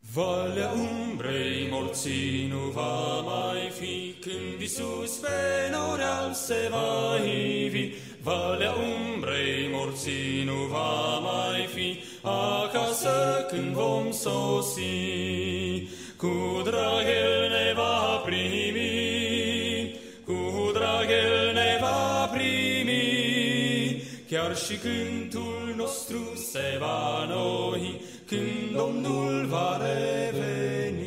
Valea umbrei morții nu va mai fi, când Iisus pe noreal se va ivi. Valea umbrei morții nu va mai fi, acasă când vom sosi. Cu drag El ne va primi, cu drag El ne va primi, chiar și cântul nostru se va noi, când Domnul va reveni.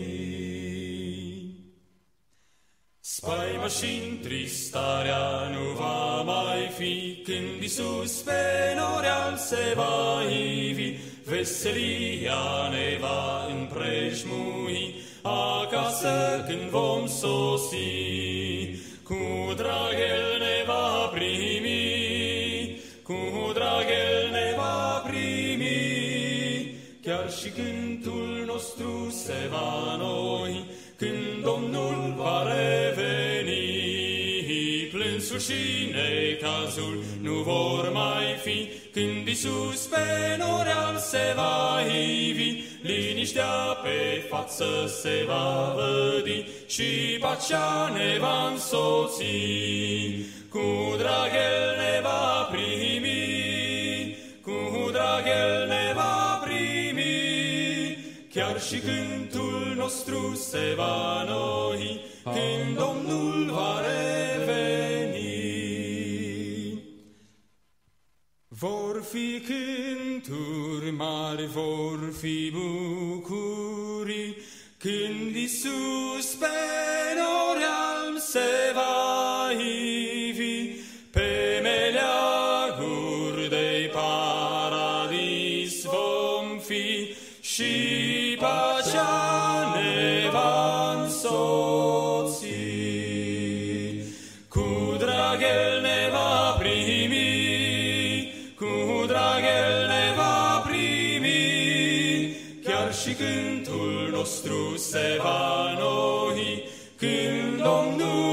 Spaima și întristarea nu va mai fi, când Iisus pe noreal se va ivi. Veselia ne va împrejmui, acasă când vom sosi. Cu drag El ne va primi, cu drag El ne va primi, chiar și cântul nostru se va noi, când Domnul va reveni. Plânsul și necazul nu vor mai fi, când Iisus pe noreal se va ivi. Liniștea pe față se va vădi și pacea ne va însoți. Cu drag El ne va primi, cu drag El ne va primi, chiar și cântul nostru se va noi, când Domnul va reveni. Vor fi cânturi mari, vor fi bucurii, când Iisus pe noreal se va ivi. Pe meleaguri de paradis vom fi și pacea ne va însoți. Cu drag El ne va primi, cu drag El ne va primi, chiar și cântul nostru se va noi, când Domnul